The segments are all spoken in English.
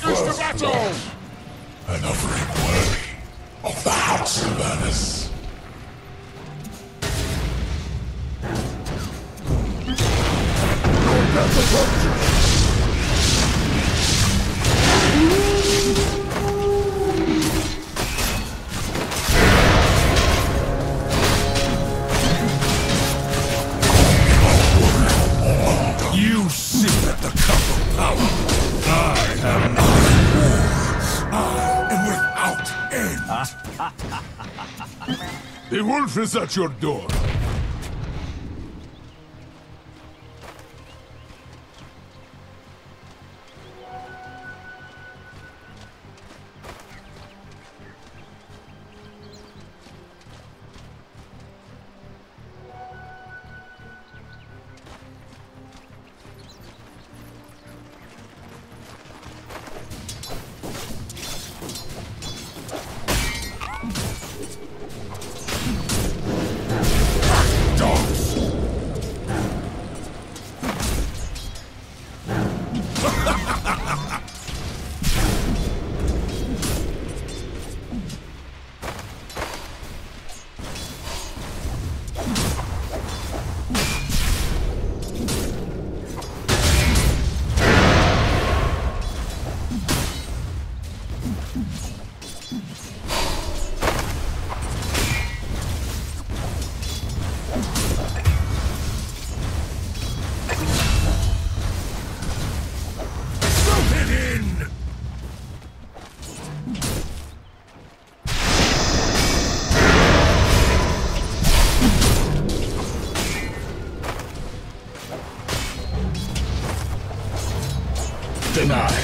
Readiness to battle! An offering worthy of the House of Ernest. You sit at the cup of power. I am not war. I am without end. The wolf is at your door. Denied.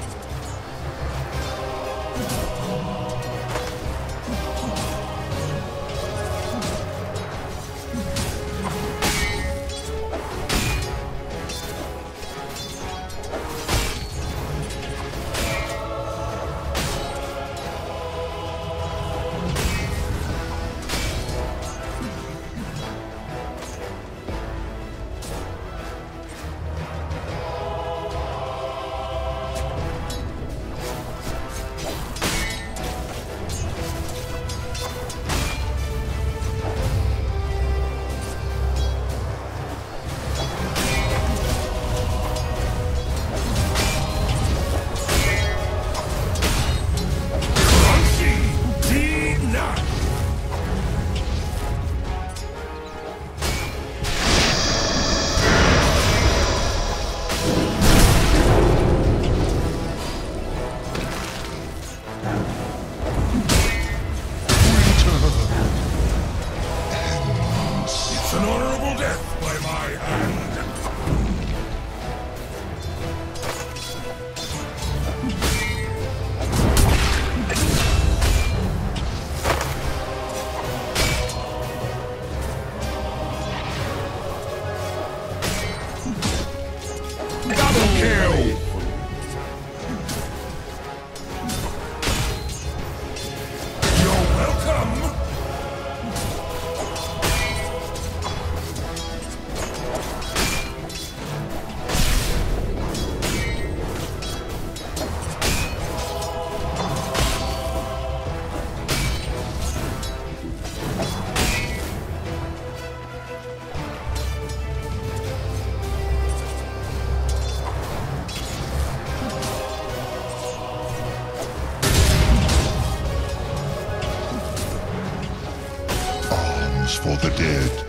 For the dead.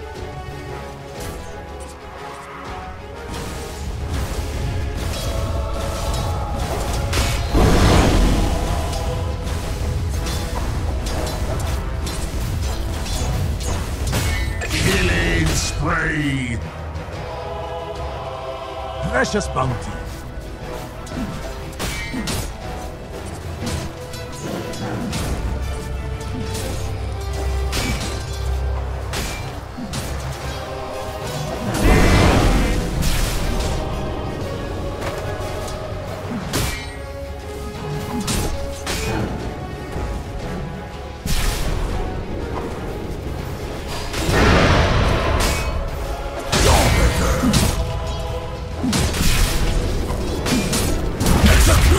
Killing spree. Precious bounty.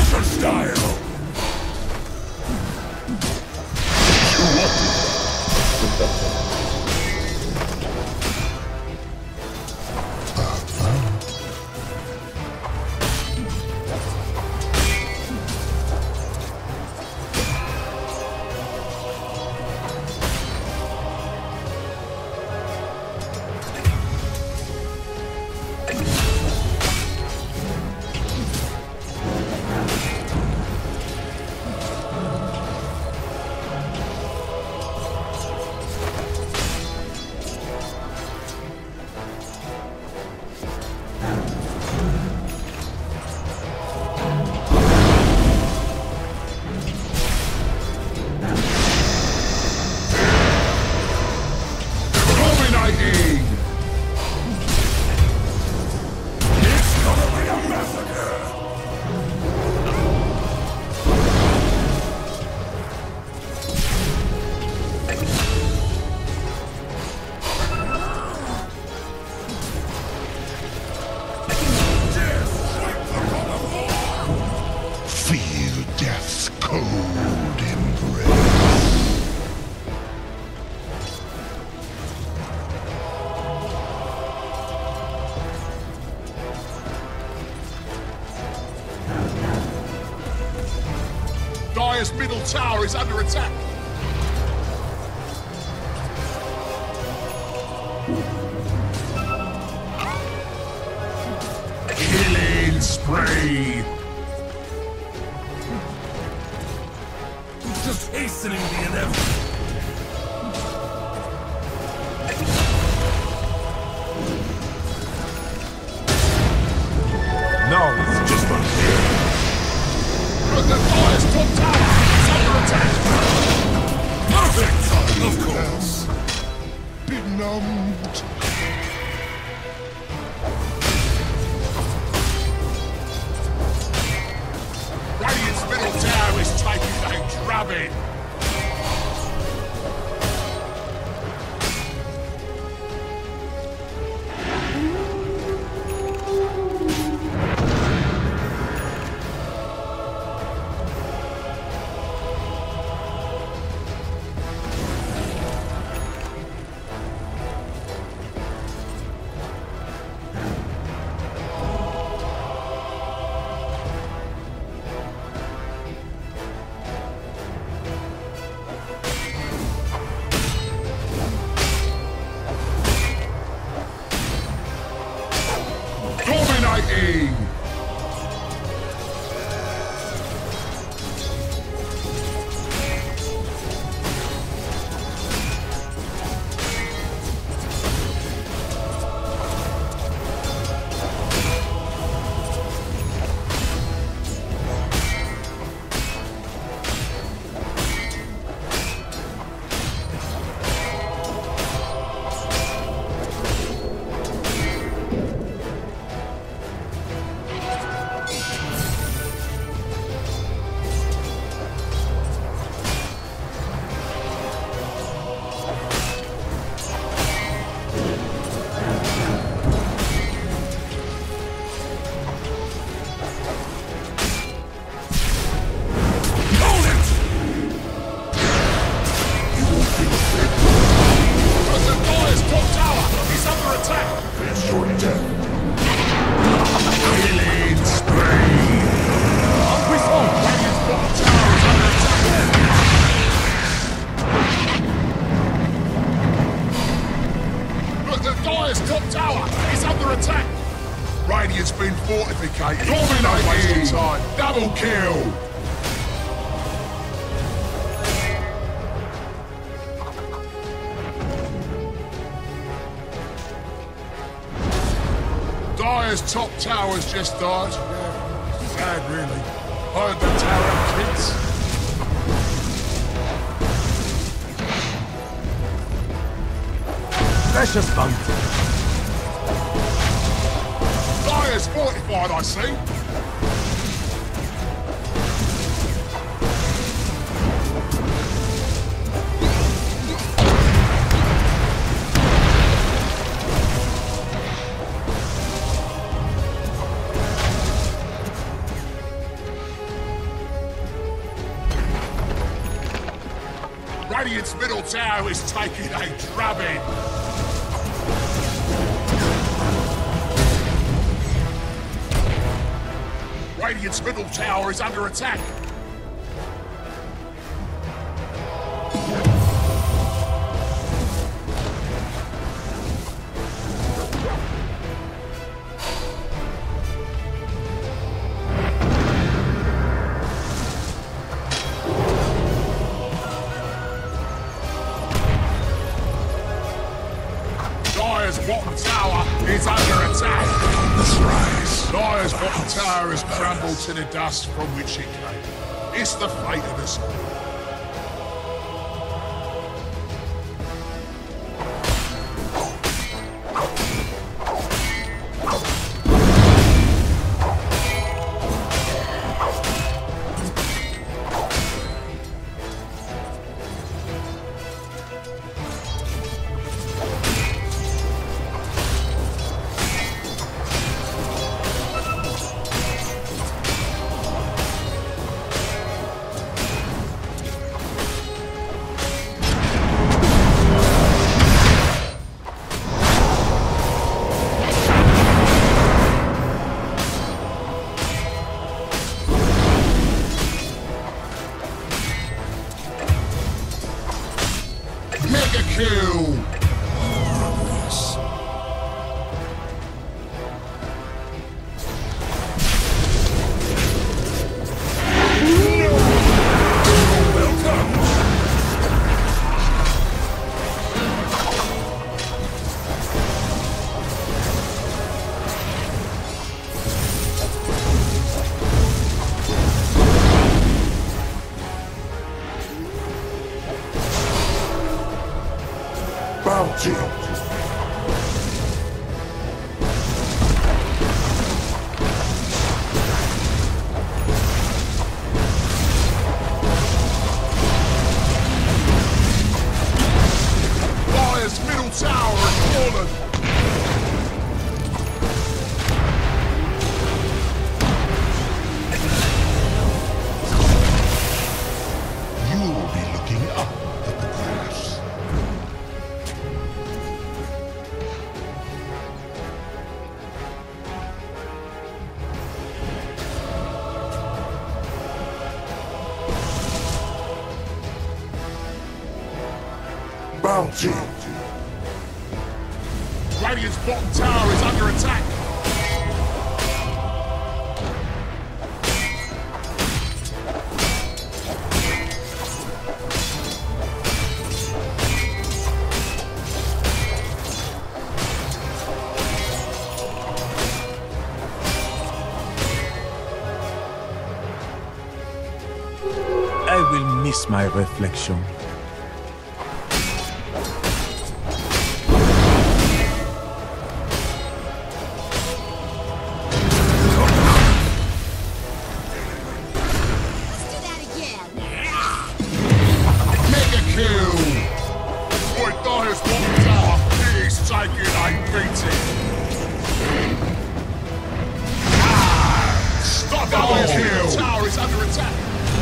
Signature style! Feel death's cold embrace. Dire's middle tower is under attack. Killing spree! Just hastening the inevitable. No, it's just unfair. But the Dire's top tower is under attack. Perfect! Of course. Benumbed. Radiant's middle tower is taking a drubbing. Dominating! Radiant's been fortificated. Dominating! Time. Double kill! Dire's top tower's just died. Yeah, sad really. Heard the tower kids. Precious bounty. Dire's fortified, I see. Radiant's middle tower is taking a drubbing. Radiant's middle tower is under attack. Dire's bottom tower is under attack. Dire's bottom tower has crumbled to the dust from which it came. It's the fate of us all. Mega kill! Bounty. Dire's middle tower has fallen. You will be looking up at the grass. Bounty. Radiant's bottom tower is under attack. I will miss my reflection. Mega kill! Boy, Dire's bottom tower is taking a beating. Stop Dire's middle tower is under attack.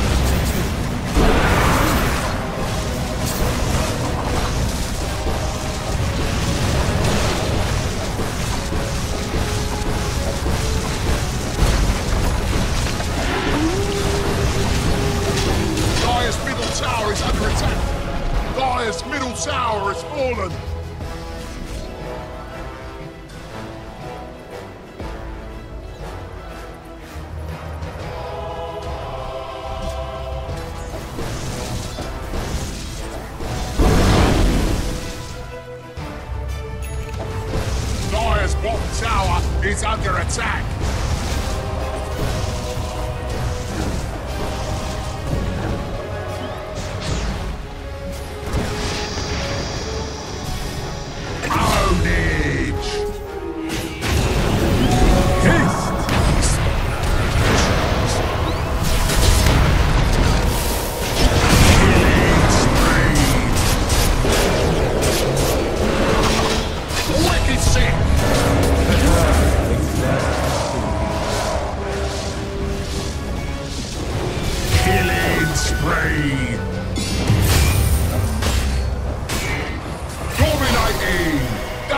Dire's middle tower is under attack. Dire's middle tower has fallen. Dire's bottom tower is under attack.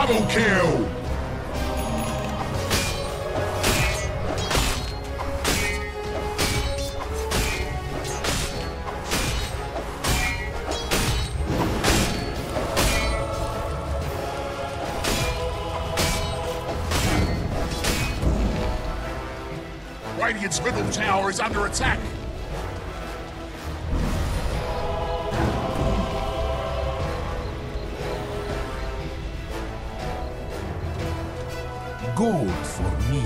Double kill! Radiant's middle tower is under attack. Gold for me.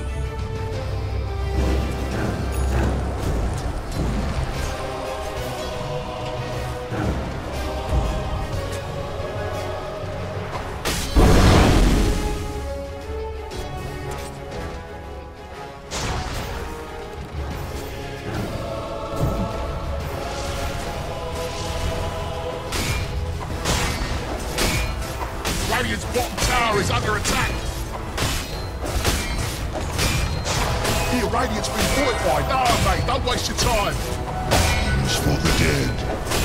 Radiant's bottom tower is under attack. Here, Radiant's been fortified. No, mate, don't waste your time. It's for the dead.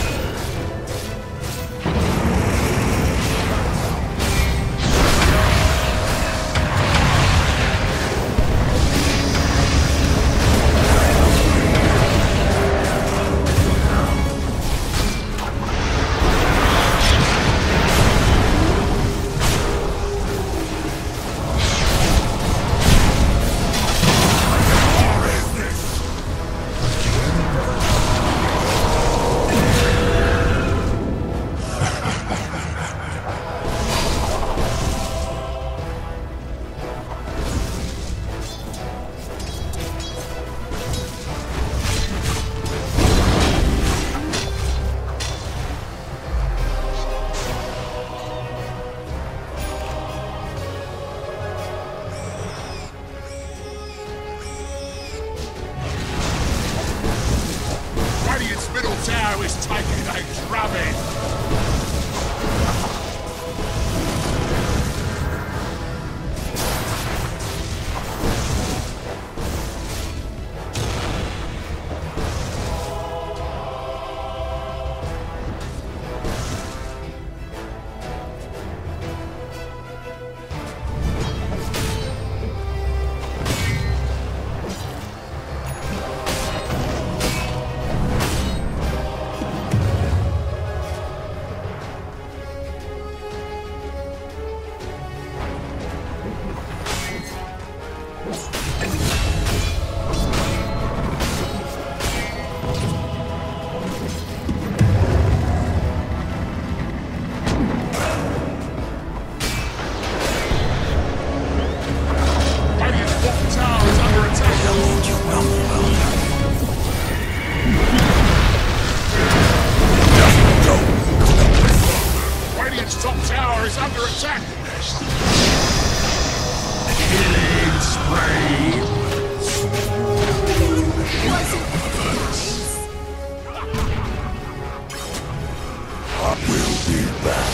Radiant's middle tower is taking a drubbing. Radiant's top tower is under attack. Killing spree. I will be back.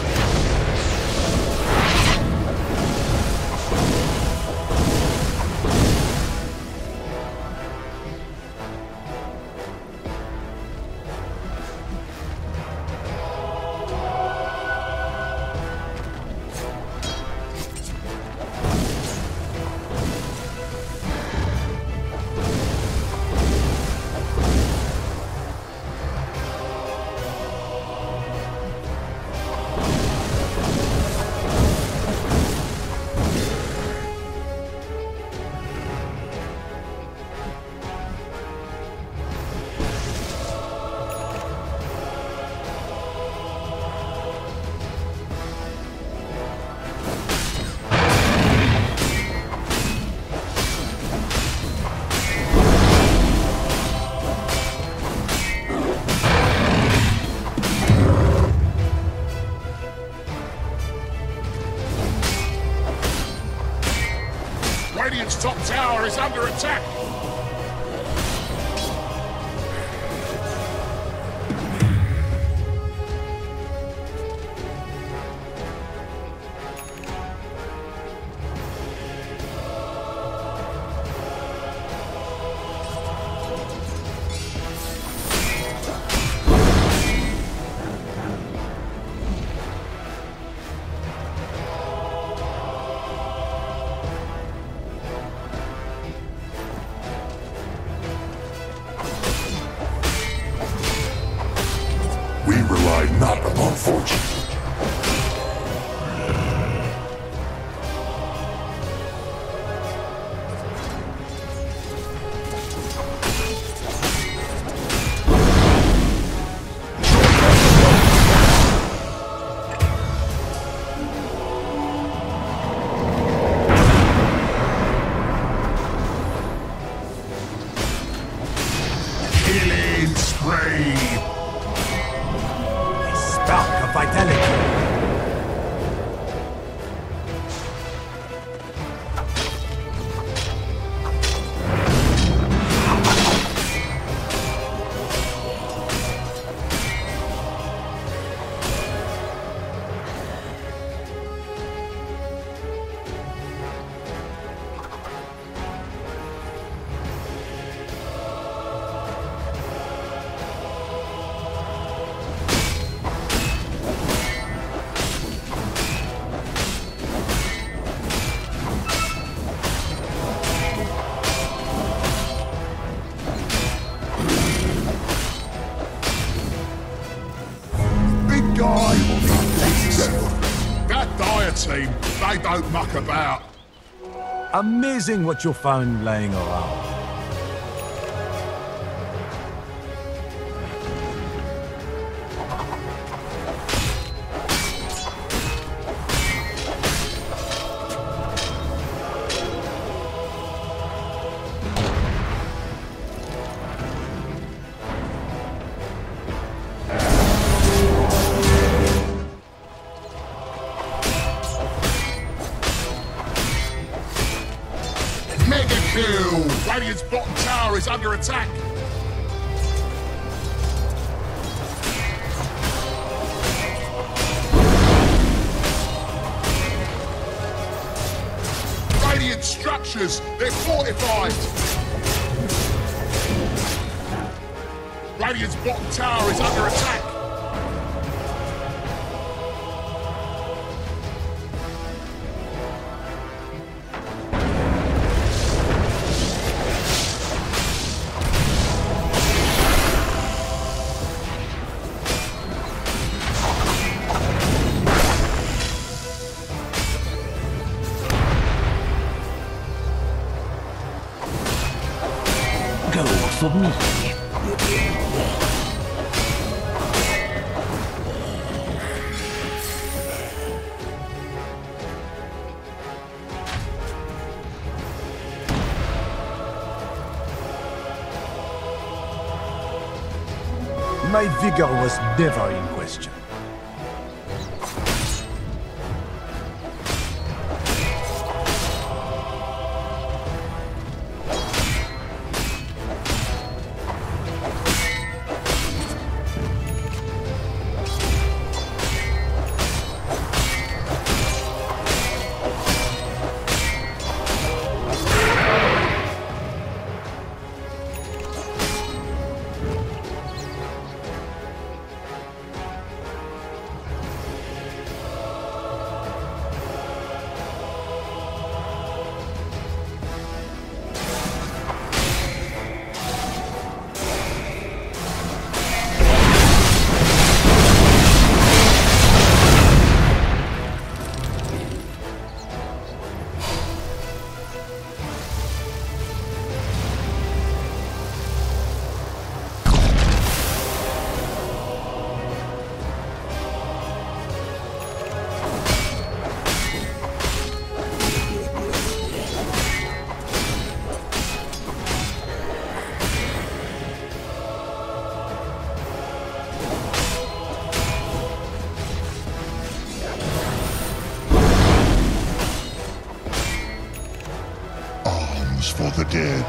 Radiant's top tower is under attack. Killing spree. A spark of vitality. That Dire team, they don't muck about. Amazing what you found lying around. Mega kill! Radiant's bottom tower is under attack. Radiant structures, they're fortified. Radiant's bottom tower is under attack. Go for me. My vigor was never in question. For the dead.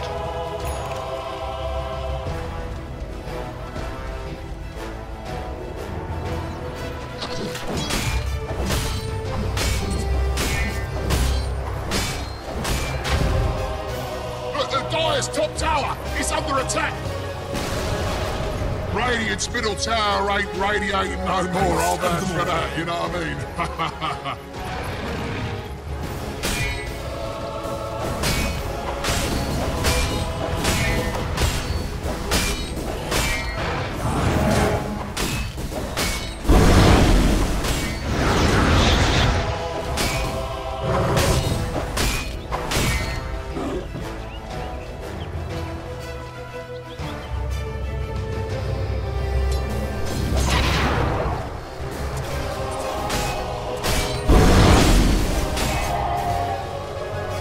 Look, the Dire's top tower is under attack. Radiant's middle tower ain't radiating no more. I'll vouch for that, you know what I mean?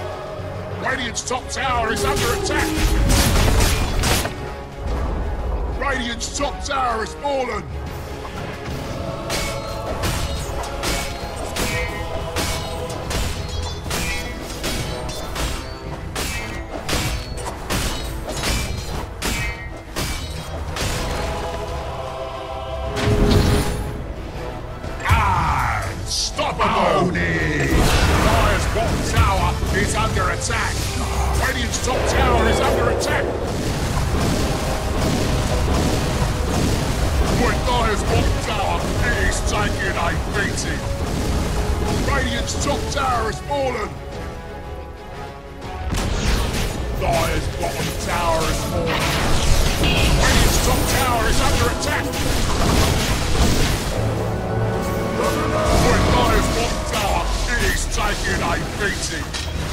Radiant's top tower is under attack. Radiant's top tower has fallen! Unstoppable! Dire's bottom tower is under attack! Radiant's top tower is under attack! With Dire's bottom tower, it is taking a beating! Radiant's top tower has fallen! Dire's bottom tower has fallen! Radiant's top tower is under attack! With Dire's bottom tower, it is taking a beating!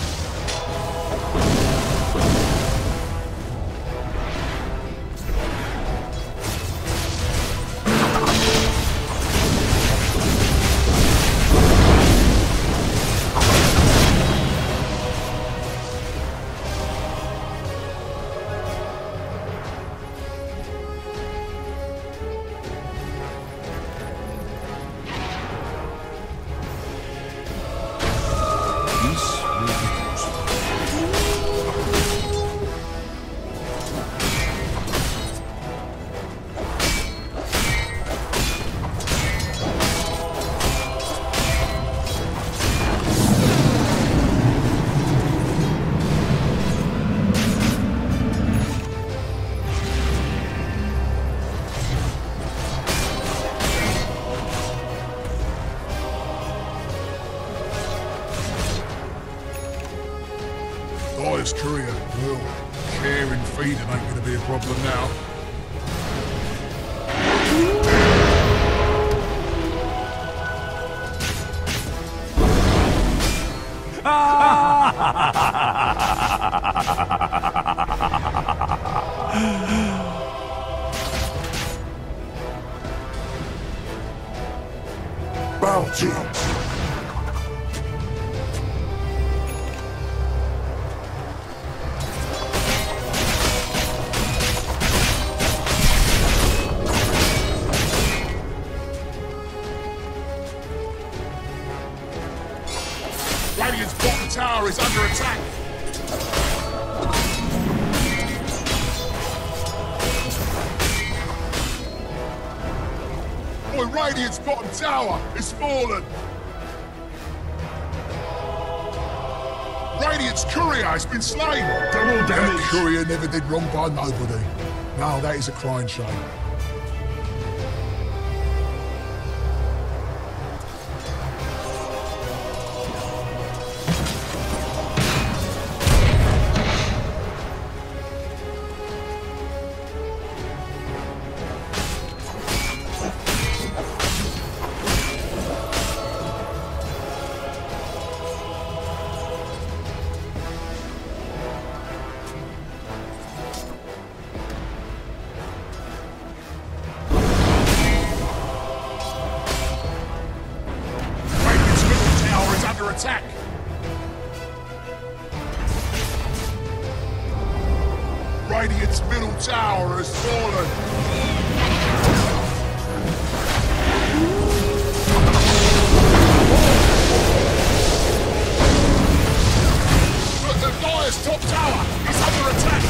Dire's courier, well, care and feeding ain't gonna be a problem now. Bounty! Radiant's bottom tower is under attack! Boy, Radiant's bottom tower is fallen! Radiant's courier has been slain! Double That damage! courier never did wrong by nobody. No, that is a crying shame. Attack! Radiant's middle tower has fallen! Look, the Dire's top tower is under attack!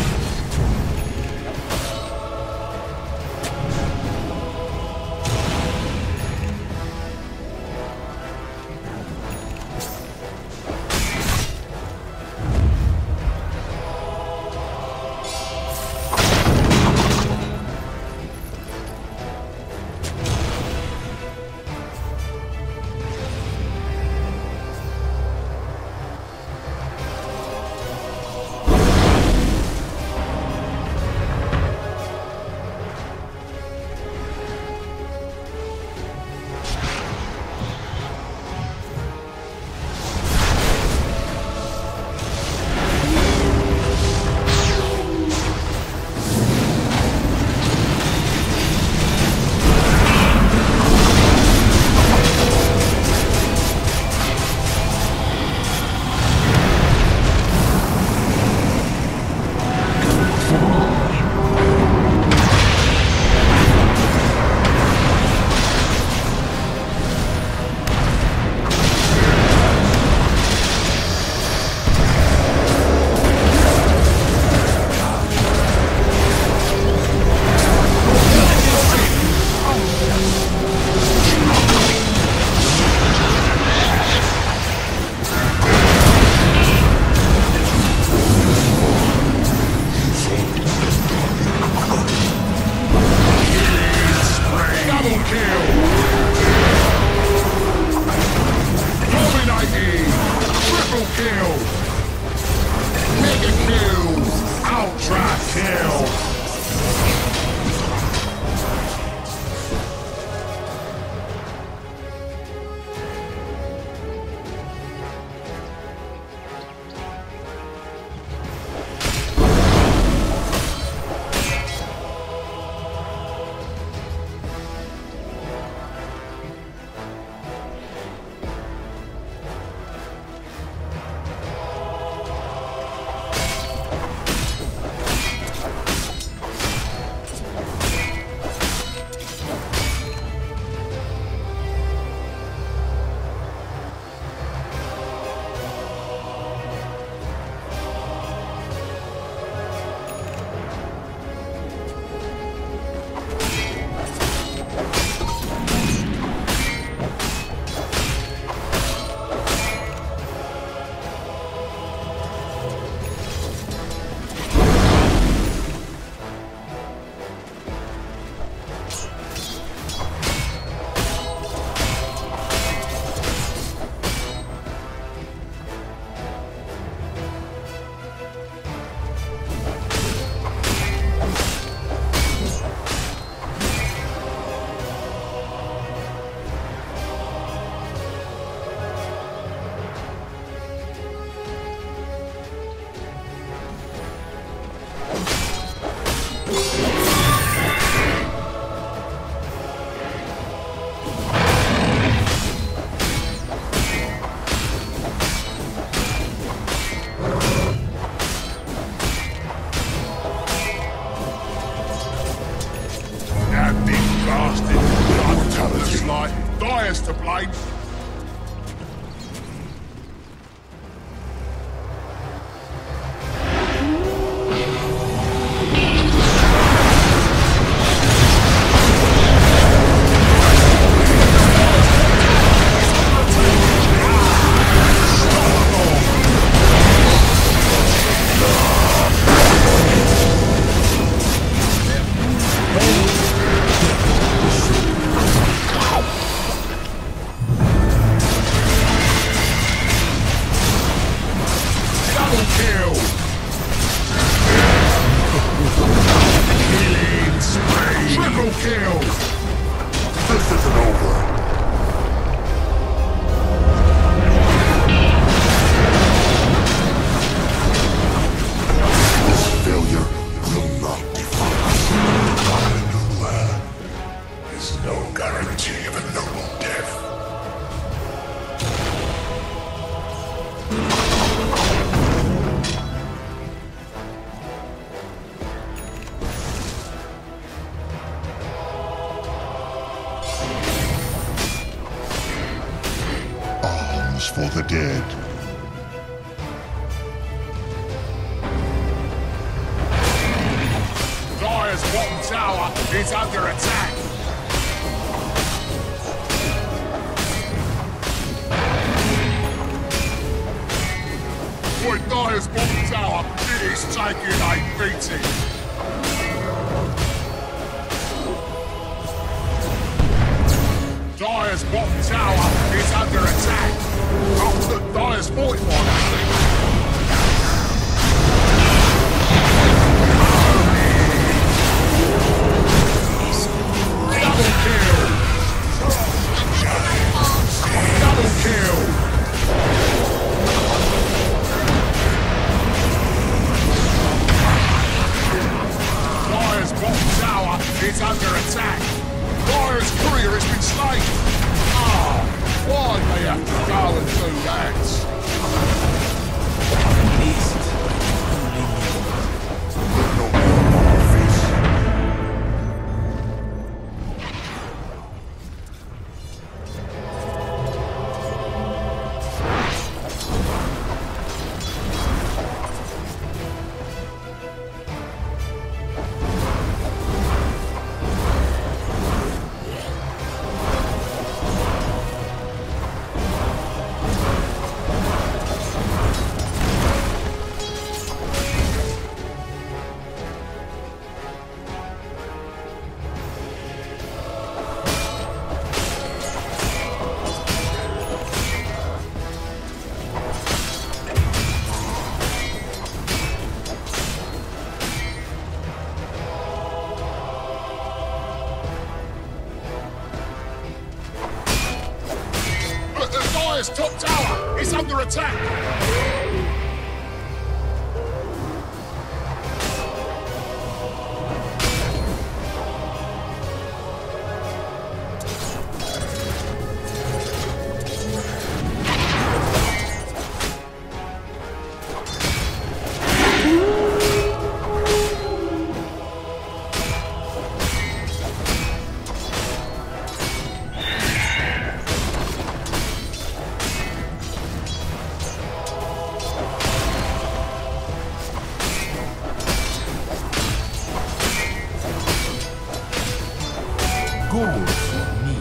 That big bastard. Looks like Dyer's to blame. For the dead. Dyer's bottom tower is under attack. Boy, Dyer's bottom tower is taking a beating. Dyer's bottom tower is under attack. Oh, look, Dyer's fortified, actually. Double kill! Double kill! Dyer's bottom tower is under attack. Dyer's courier has been slain. Ah, why'd they have to go and do that? Dyer's top tower is under attack. Gold for me.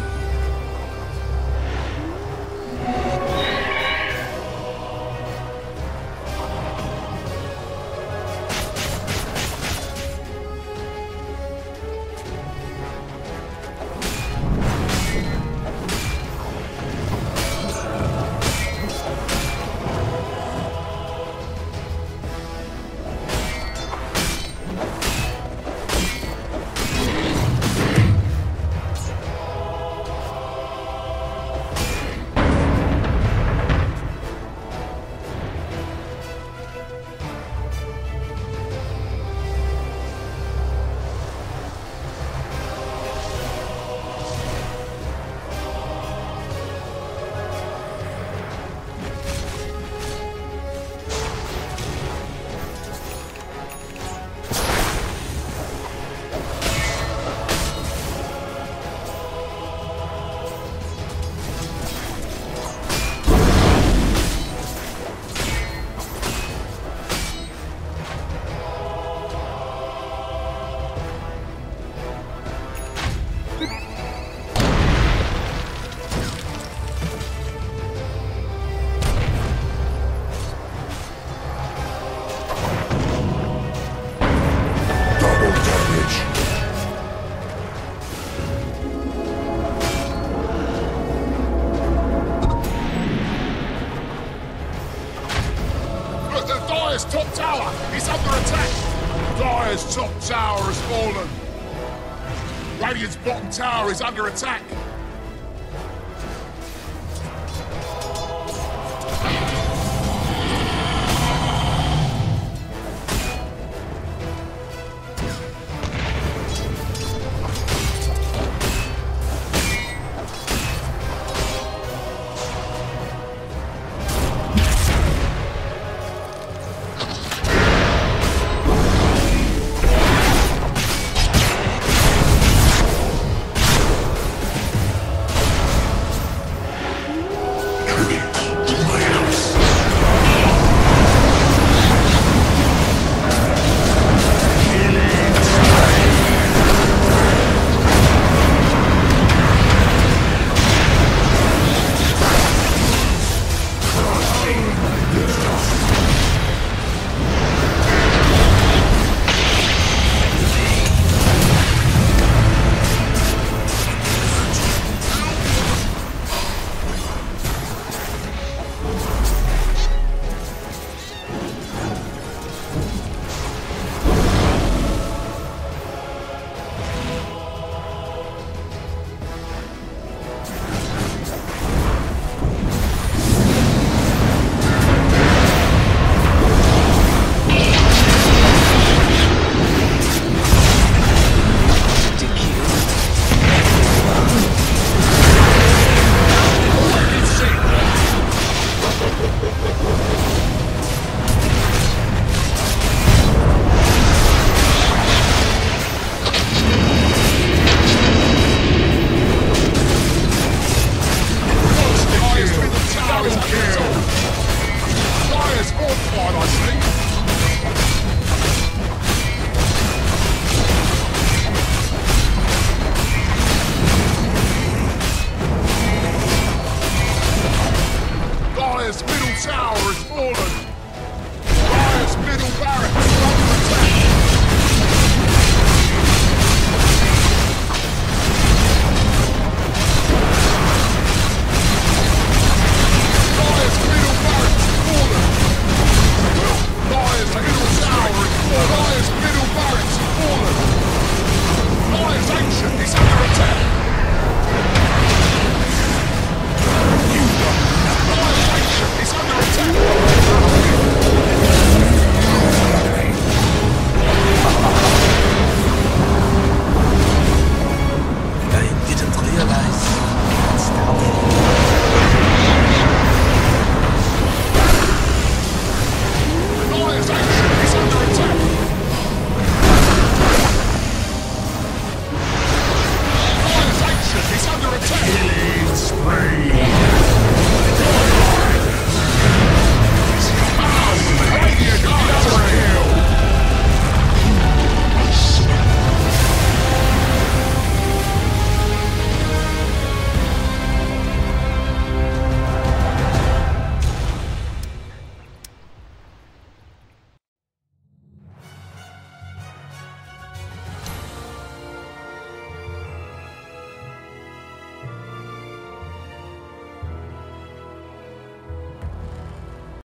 Dire's top tower has fallen. Radiant's bottom tower is under attack.